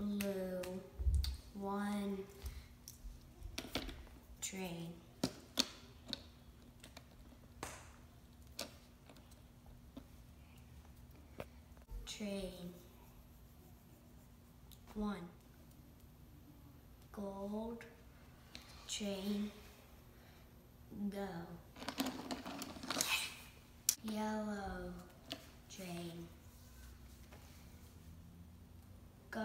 blue, one, train. Train, one, gold, train, go. Yellow, train, go.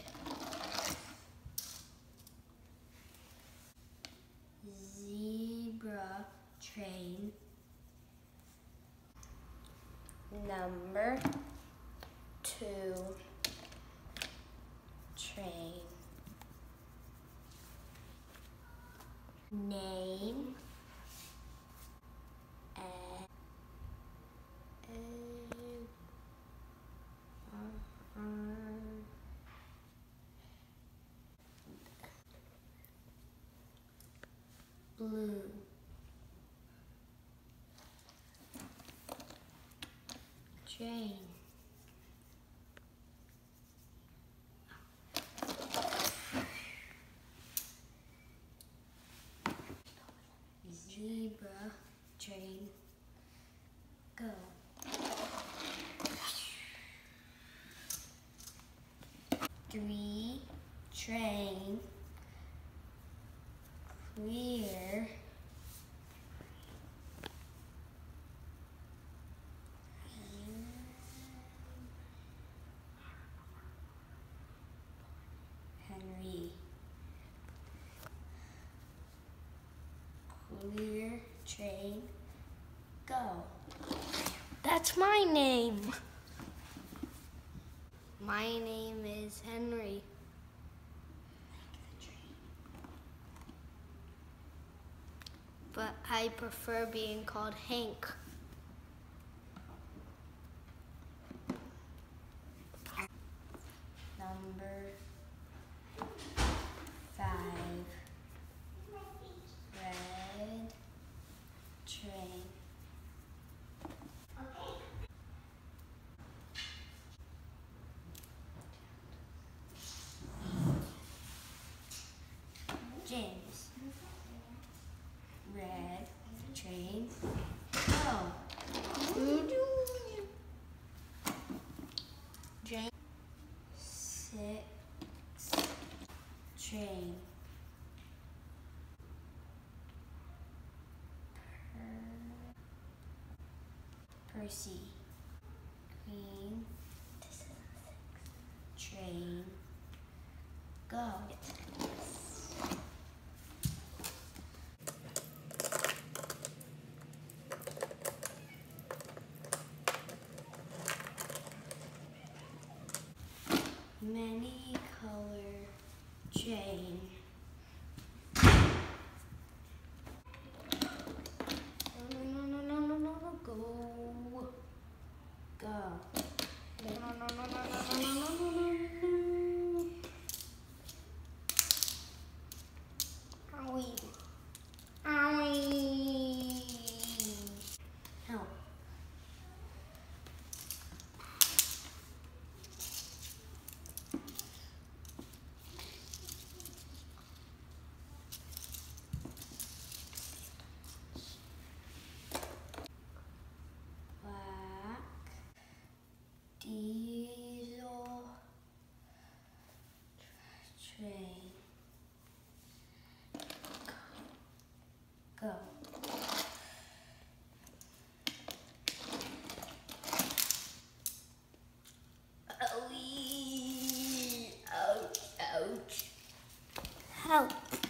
Zebra, train, number 2, train. Name, blue, train. Zebra, train, go. Three, train, clear. Henry. Clear, train, go. That's my name. My name is Henry. But I prefer being called Hank. Number 5, red, train. James, red, train, go. James. 6, train. Percy, green, train, go. Many color, train. No, go. Go. Owie. Help. Black, diesel, train, go. Ouch, ouch. Help.